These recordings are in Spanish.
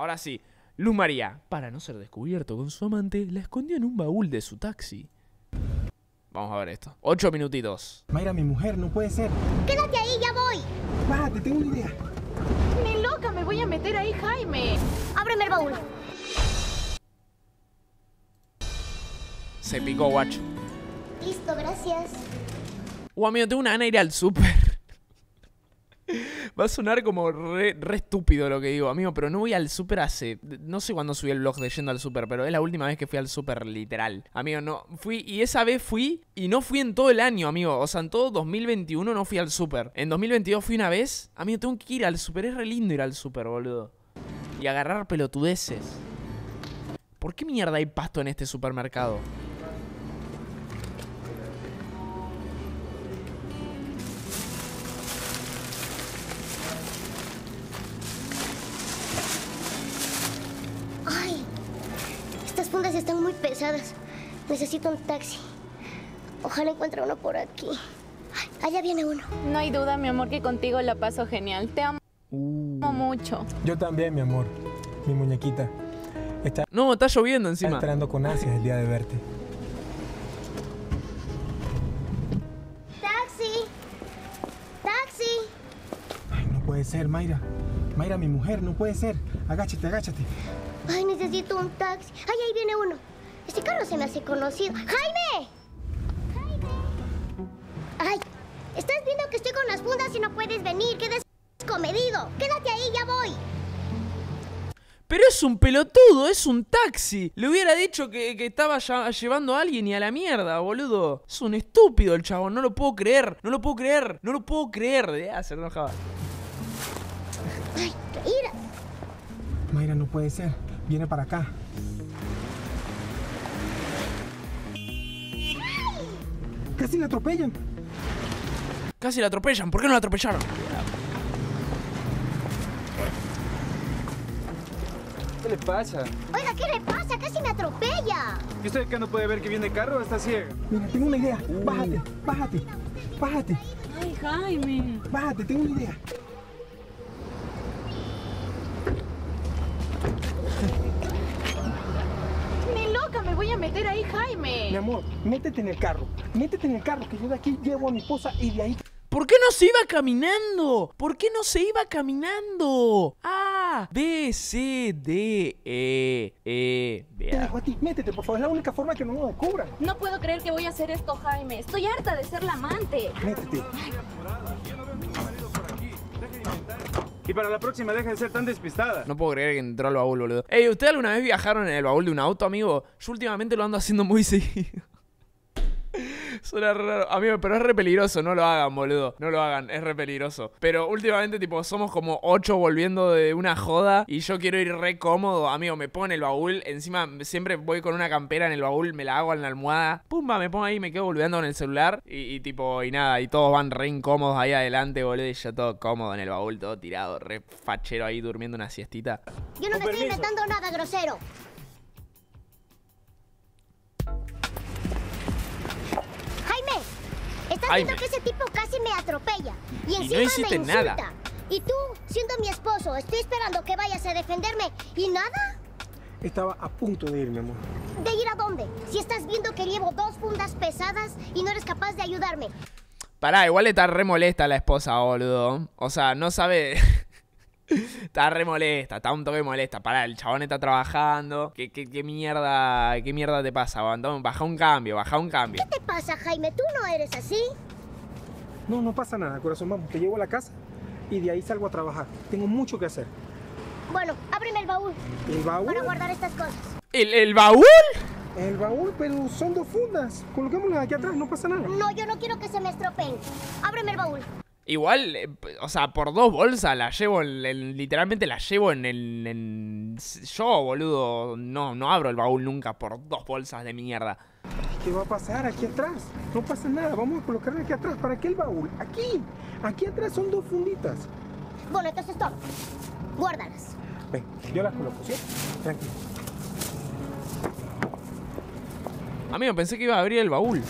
ahora sí. Luz María, para no ser descubierto con su amante, la escondió en un baúl de su taxi. Vamos a ver esto. 8 minutitos. Mayra, mi mujer, no puede ser. Quédate ahí, ya voy. Bájate, tengo una idea. Ni loca, me voy a meter ahí, Jaime. Ábreme el baúl. Se picó, guacho. Listo, gracias. Amigo, tengo una gana de ir al súper. Va a sonar como re estúpido lo que digo, amigo, pero no voy al súper hace... No sé cuándo subí el vlog de yendo al súper, pero es la última vez que fui al súper literal. Amigo, no, fui y esa vez fui y no fui en todo el año, amigo. O sea, en todo 2021 no fui al súper. En 2022 fui una vez. Amigo, tengo que ir al súper, es re lindo ir al súper, boludo. Y agarrar pelotudeces. ¿Por qué mierda hay pasto en este supermercado? Estas fundas están muy pesadas. Necesito un taxi. Ojalá encuentre uno por aquí. Allá viene uno. No hay duda, mi amor, que contigo la paso genial. Te amo mucho. Yo también, mi amor. Mi muñequita. No, está lloviendo Está encima. esperando con ansias el día de verte. ¡Taxi! ¡Taxi! Ay, no puede ser, Mayra. Mayra, mi mujer, no puede ser. Agáchate, agáchate. Ay, necesito un taxi. Ay, ahí viene uno. Este carro se me hace conocido. ¡Jaime! ¡Jaime! Ay, estás viendo que estoy con las fundas y no puedes venir. ¡Qué descomedido! Quédate ahí, ya voy. Pero es un pelotudo, es un taxi. Le hubiera dicho que estaba llevando a alguien y a la mierda, boludo. Es un estúpido el chabón, no lo puedo creer. No lo puedo creer, no lo puedo creer. Se enojaba. Ay, qué ira. Mayra, no puede ser. Viene para acá. Casi la atropellan. Casi la atropellan, ¿por qué no la atropellaron? ¿Qué le pasa? Oiga, ¿qué le pasa? Casi me atropella. ¿Y usted acá no puede ver que viene carro o está ciega? Mira, tengo una idea. Bájate, bájate, bájate. Ay, Jaime. Bájate, tengo una idea. Ni loca, me voy a meter ahí, Jaime. Mi amor, métete en el carro. Métete en el carro, que yo de aquí llevo a mi esposa y de ahí... ¿Por qué no se iba caminando? ¿Por qué no se iba caminando? A, B, C, D, E, Te B. dejo a ti. Métete, por favor. Es la única forma que no nos descubran. No puedo creer que voy a hacer esto, Jaime. Estoy harta de ser la amante. Métete. Y para la próxima deja de ser tan despistada. No puedo creer que entró al baúl, boludo. Ey, ¿ustedes alguna vez viajaron en el baúl de un auto, amigo? Yo últimamente lo ando haciendo muy seguido. Suena raro, amigo, pero es re peligroso, no lo hagan, boludo. No lo hagan, es re peligroso. Pero últimamente, tipo, somos como 8 volviendo de una joda y yo quiero ir re cómodo. Amigo, me pongo en el baúl, encima siempre voy con una campera en el baúl, me la hago en la almohada. Pumba, me pongo ahí, me quedo volviendo en el celular y tipo, y nada, y todos van re incómodos ahí adelante, boludo. Y yo todo cómodo en el baúl, todo tirado, re fachero ahí durmiendo una siestita. Yo no te estoy inventando nada, grosero. Jaime, estás viendo que ese tipo casi me atropella. Y encima no hiciste me insulta. nada. Y tú, siendo mi esposo, estoy esperando que vayas a defenderme. ¿Y nada? Estaba a punto de ir, mi amor. ¿De ir a dónde? Si estás viendo que llevo 2 fundas pesadas y no eres capaz de ayudarme. Pará, igual está re molesta la esposa, boludo. O sea, no sabe... Está re molesta, está un toque molesta. Pará, el chabón está trabajando. ¿Qué mierda te pasa? Baja un cambio, baja un cambio. ¿Qué te pasa, Jaime? ¿Tú no eres así? No, no pasa nada, corazón. Vamos, te llevo a la casa y de ahí salgo a trabajar. Tengo mucho que hacer. Bueno, ábreme el baúl. ¿El baúl? Para guardar estas cosas. ¿El baúl? El baúl, pero son 2 fundas. Coloquémoslas aquí atrás, no pasa nada. No, yo no quiero que se me estropeen. Ábreme el baúl. Igual, o sea, por 2 bolsas la llevo, literalmente la llevo en yo, boludo, no abro el baúl nunca por 2 bolsas de mierda. ¿Qué va a pasar aquí atrás? No pasa nada, vamos a colocarla aquí atrás. ¿Para qué el baúl? Aquí atrás son 2 funditas. Bueno, entonces toma. Guárdalas. Ven, yo las coloco, ¿sí? Tranquilo. Amigo, pensé que iba a abrir el baúl.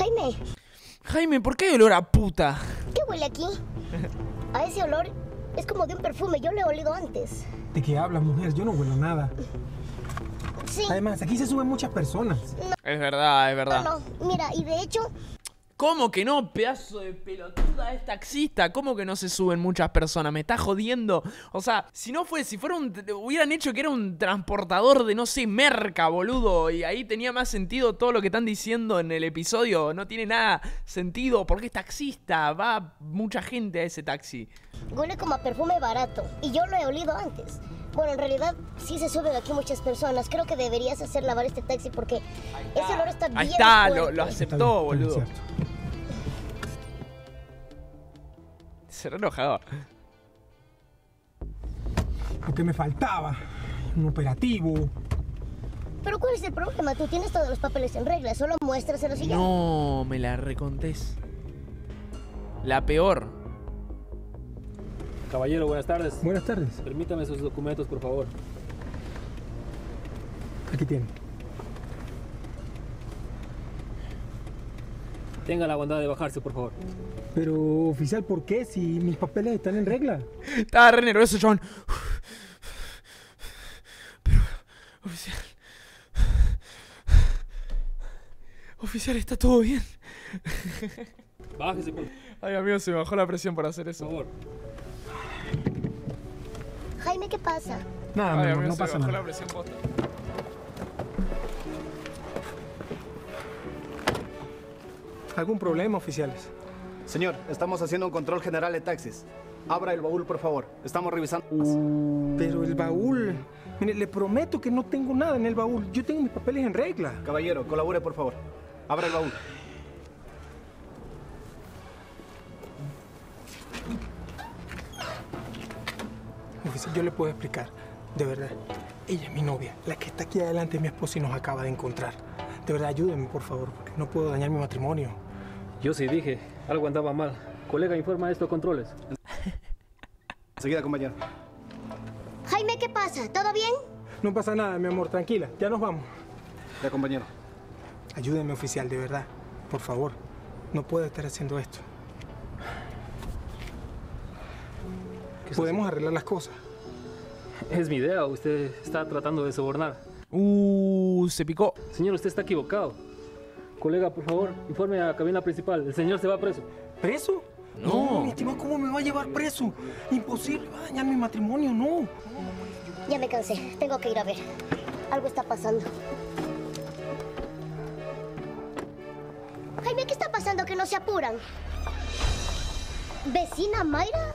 Jaime, Jaime, ¿por qué hay olor a puta? ¿qué huele aquí? A ese olor es como de un perfume, yo lo he olido antes. ¿De qué hablas, mujer? Yo no huelo nada. Sí. Además, aquí se suben muchas personas. Es verdad, es verdad. No, mira, y de hecho, ¿Cómo que no, pedazo de pelotuda es taxista? ¿Cómo que no se suben muchas personas? Me está jodiendo. O sea, si fuera hubieran hecho que era un transportador de, no sé, merca, boludo. Y ahí tenía más sentido todo lo que están diciendo en el episodio. No tiene nada sentido porque es taxista. Va mucha gente a ese taxi. huele como a perfume barato. Y yo lo he olido antes. Bueno, en realidad sí se suben aquí muchas personas. Creo que deberías hacer lavar este taxi porque ese olor está bien Ahí está, fuerte. lo Está aceptó, bien, boludo. cierto. Se re enojado. Lo que me faltaba, un operativo. Pero ¿cuál es el problema? Tú tienes todos los papeles en regla, solo muéstraselos y ya. No, me la recontés. La peor. Caballero, buenas tardes. Buenas tardes. Permítame sus documentos, por favor. Aquí tiene. Tenga la bondad de bajarse, por favor. Pero, oficial, ¿por qué? Si mis papeles están en regla. Estaba re nervioso, John. Pero, oficial. Oficial, ¿está todo bien? Bájese, por Ay, amigo, se me bajó la presión por hacer eso. favor. Jaime, ¿qué pasa? Nada, mi Ay, amor, amigo, no se pasa me bajó la nada. presión posta. ¿Algún problema, oficiales? Señor, estamos haciendo un control general de taxis. Abra el baúl, por favor. Estamos revisando. Pero el baúl... Mire, le prometo que no tengo nada en el baúl. Yo tengo mis papeles en regla. Caballero, colabore, por favor. Abra el baúl. Oficial, yo le puedo explicar. De verdad. Ella es mi novia. La que está aquí adelante es mi esposa y nos acaba de encontrar. De verdad, ayúdenme, por favor, porque no puedo dañar mi matrimonio. Yo sí dije, algo andaba mal. Colega, informa de estos controles. Enseguida, compañero. Jaime, ¿qué pasa? ¿Todo bien? No pasa nada, mi amor, tranquila. Ya nos vamos. Ya, compañero. Ayúdenme, oficial, de verdad. Por favor. No puedo estar haciendo esto. Podemos arreglar las cosas. Es mi idea, usted está tratando de sobornar. Se picó. Señor, usted está equivocado. Colega, por favor, informe a la cabina principal. El señor se va preso. ¿Preso? No. Mi estimado, ¿cómo me va a llevar preso? Imposible, va a dañar mi matrimonio, no. Ya me cansé, tengo que ir a ver. Algo está pasando. Jaime, ¿qué está pasando que no se apuran? ¿Vecina Mayra?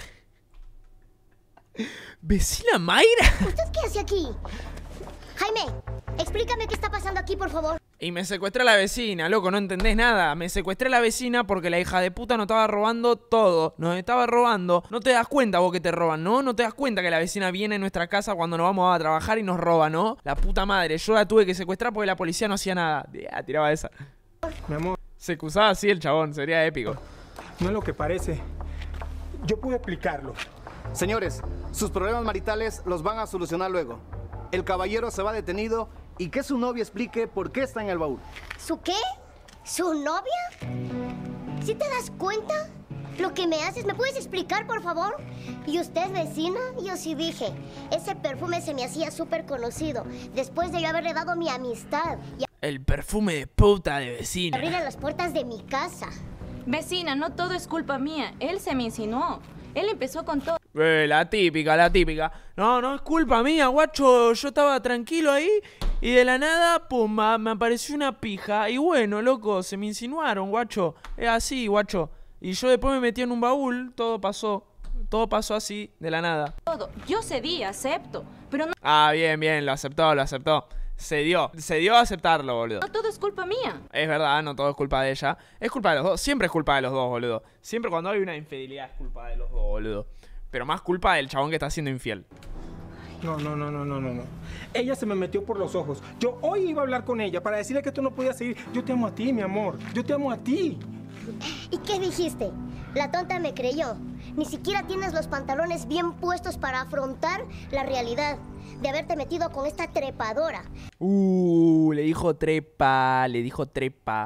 ¿Vecina Mayra? ¿Usted qué hace aquí? Jaime, explícame qué está pasando aquí, por favor. Y me secuestré a la vecina, loco, no entendés nada. Me secuestré a la vecina porque la hija de puta nos estaba robando todo. Nos estaba robando. No te das cuenta vos que te roban, ¿no? No te das cuenta que la vecina viene a nuestra casa cuando nos vamos a trabajar y nos roba, ¿no? La puta madre. Yo la tuve que secuestrar porque la policía no hacía nada. Ya, tiraba esa. Mi amor, Se excusaba así el chabón, sería épico. no es lo que parece. Yo puedo explicarlo. Señores, sus problemas maritales los van a solucionar luego. El caballero se va detenido y que su novia explique por qué está en el baúl. ¿Su qué? ¿Su novia? ¿Sí te das cuenta? Lo que me haces, ¿me puedes explicar, por favor? ¿Y usted, vecina? Yo sí dije. Ese perfume se me hacía súper conocido. Después de yo haberle dado mi amistad y El perfume de puta de vecina. abrirle las puertas de mi casa. Vecina, no todo es culpa mía. Él se me insinuó. Él empezó con todo. La típica, la típica. No, no es culpa mía, guacho. Yo estaba tranquilo ahí y de la nada, pum, me apareció una pija. Y bueno, loco, se me insinuaron, guacho. Es así, guacho. Y yo después me metí en un baúl, todo pasó. Todo pasó así, de la nada. Yo cedí, acepto. Pero no, Ah, bien, bien, lo aceptó, lo aceptó. Se dio a aceptarlo, boludo. no todo es culpa mía. Es verdad, no todo es culpa de ella. Es culpa de los dos, siempre es culpa de los dos, boludo. Siempre cuando hay una infidelidad es culpa de los dos, boludo. Pero más culpa del chabón que está siendo infiel. No. Ella se me metió por los ojos. Yo hoy iba a hablar con ella para decirle que esto no podía seguir. Yo te amo a ti, mi amor. Yo te amo a ti. ¿Y qué dijiste? La tonta me creyó. Ni siquiera tienes los pantalones bien puestos para afrontar la realidad de haberte metido con esta trepadora. Le dijo trepa, le dijo trepa.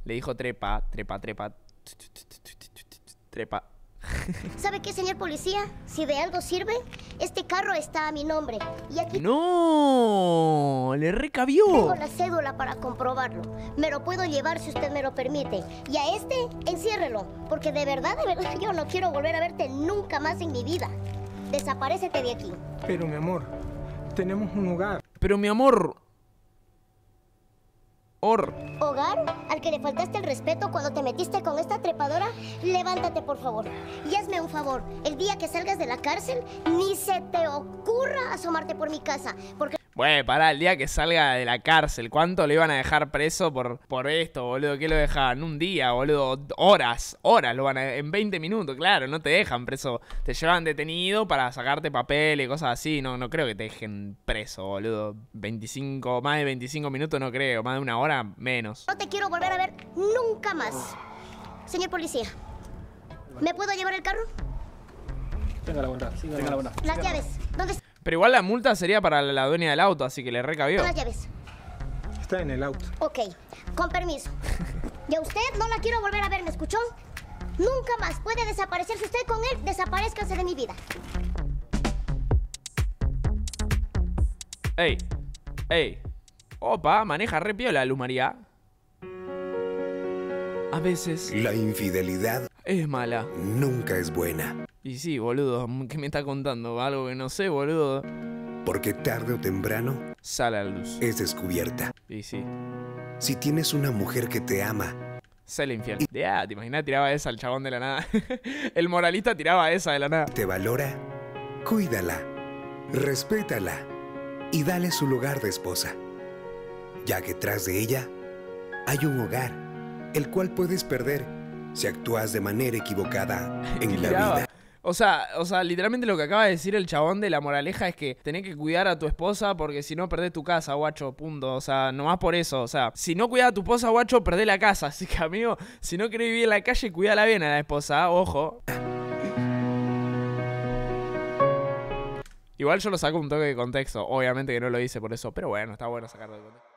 Le dijo trepa, trepa, trepa. Trepa. ¿Sabe qué, señor policía? Si de algo sirve, este carro está a mi nombre. Y aquí ¡No! ¡Le recabió! tengo la cédula para comprobarlo. Me lo puedo llevar si usted me lo permite. Y a este, enciérrelo. Porque de verdad, yo no quiero volver a verte nunca más en mi vida. Desaparécete de aquí. Pero mi amor, tenemos un hogar. Pero mi amor... ¿Hogar? ¿Al que le faltaste el respeto cuando te metiste con esta trepadora? Levántate, por favor. Y hazme un favor. El día que salgas de la cárcel, ni se te ocurra asomarte por mi casa. Porque... Bueno, pará, el día que salga de la cárcel, ¿cuánto le iban a dejar preso por esto, boludo? ¿Qué lo dejaban? Un día, boludo. Horas lo van a... En 20 minutos, claro, no te dejan preso. Te llevan detenido para sacarte papel y cosas así. No creo que te dejen preso, boludo. Más de 25 minutos no creo. Más de una hora, menos. no te quiero volver a ver nunca más. Señor policía, ¿me puedo llevar el carro? Tenga la bondad, tenga la bondad. Las llaves. ¿Dónde están Pero igual la multa sería para la dueña del auto, así que le recabió. las llaves? Está en el auto. Ok, con permiso. Y a usted no la quiero volver a ver, ¿me escuchó? Nunca más puede desaparecerse usted con él. Desaparezcase de mi vida. Ey, ey. Opa, maneja re piola, Luz María. A veces La infidelidad es mala. nunca es buena, Y sí, boludo, ¿qué me está contando? Algo que no sé, boludo. porque tarde o temprano Sale a la luz. es descubierta. Y sí. Si tienes una mujer que te ama, Sale infiel. Ya, te imaginas, tiraba esa al chabón de la nada. El moralista tiraba esa de la nada. te valora, cuídala, respétala y dale su lugar de esposa, ya que tras de ella hay un hogar, el cual puedes perder si actúas de manera equivocada en la Tiraba. vida. O sea, literalmente lo que acaba de decir el chabón de la moraleja es que tenés que cuidar a tu esposa porque si no perdés tu casa, guacho, punto. O sea, nomás por eso. O sea, si no cuidás a tu esposa, guacho, perdés la casa. Así que, amigo, si no querés vivir en la calle, cuídala bien a la esposa, ojo. Igual yo lo saco un toque de contexto. Obviamente que no lo hice por eso, pero bueno, está bueno sacarlo de contexto.